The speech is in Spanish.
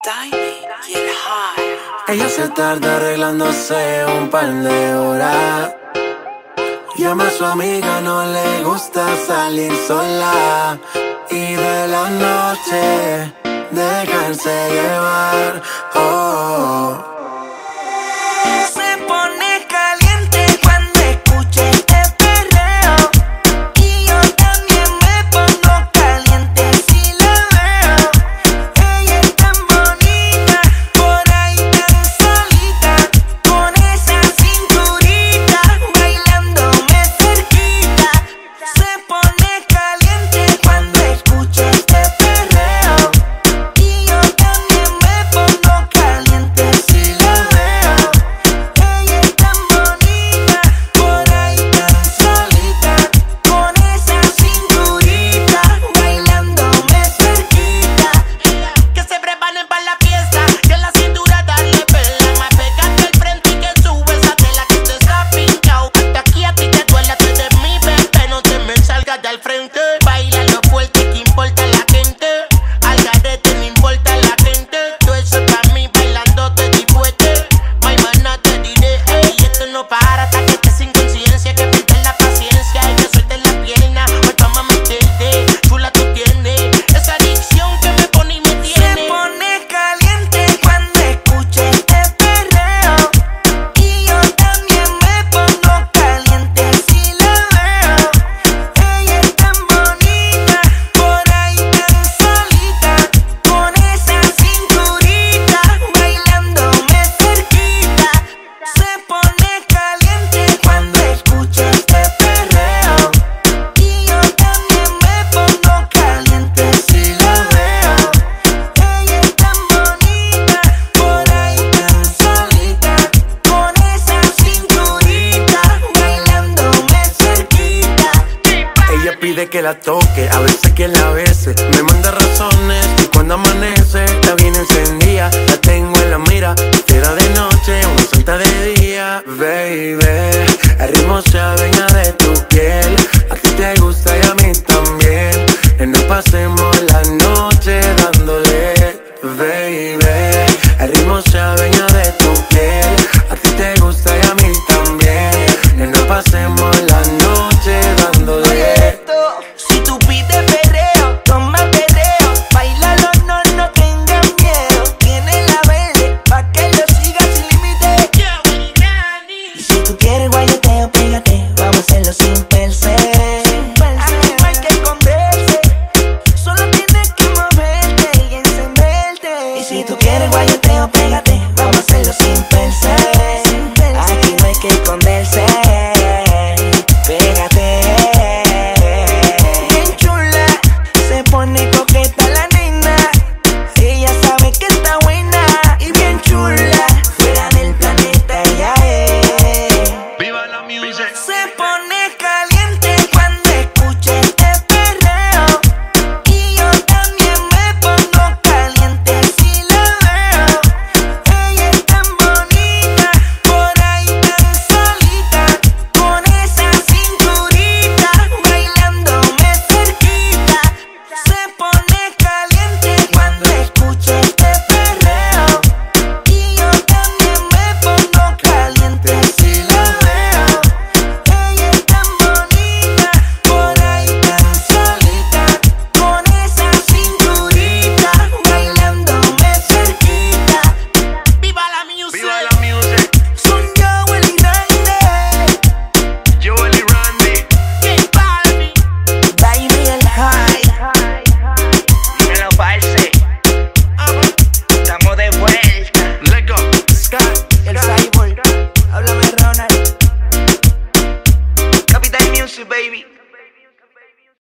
Tiny y el High. Ella se tarda arreglándose un par de horas. Llama a su amiga, no le gusta salir sola. Y de la noche dejarse llevar. Oh. Se pone caliente cuando escucha este perreo. Y yo también me pongo caliente si la veo. Ella es tan bonita, por ahí tan solita, con esa cinturita, bailándome cerquita. Se pone caliente cuando escucha este perreo. Y yo también me pongo caliente si la veo. Ella es tan bonita, por ahí tan solita, con esa cinturita, bailándome cerquita. Que se preparen para la fiesta, que la cintura darle pela. Más pegate al frente y que sube esa tela que te está pinchado. Hasta aquí a ti te duele, tú eres mi bebé, no te me salgas del frente. Baila lo fuerte, que importa la gente. Al garete no importa la gente. Todo eso es pa' mí, bailando te divuete. Maimana te diré, ey, esto no para hasta que estés sin conciencia. Que pierdes la paciencia y que sueltes la pierna. Hoy vamos a meterte, chula tú tienes esa adicción que me pone y me tiene. Se pone caliente cuando escucha este perreo. Y yo también me pongo caliente si la veo. Ella es tan bonita, por ahí tan solita, con esa cinturita, bailándome cerquita. Se pone caliente cuando escucha este perreo. Y yo también me pongo caliente si la veo. Ella es tan bonita, por ahí tan solita, con esa cinturita, bailándome cerquita. Ella pide que la toque, a veces que la bese. Me manda razones y cuando amanece la viene encendida. La tengo en la mira, fiera de noche, una santa de día. Baby, el ritmo se adueña de tu piel. A ti te gusta y a mí también. Que nos pasemos la noche dándole. Baby, el ritmo se adueña de tu piel. A ti te gusta y a mí también. Que nos pasemos la noche dándole. Si tú pides perreo, toma perreo. Bailalo, no tengas miedo. Tiene la verde, pa' que lo sigas sin límite. Y si tú quieres guayoteo, pégate. Vamos a hacerlo sin perse. Aquí no hay que esconderse. Solo tienes que moverte y encenderte. Y si tú quieres guayoteo, pégate. Vamos a hacerlo sin perse.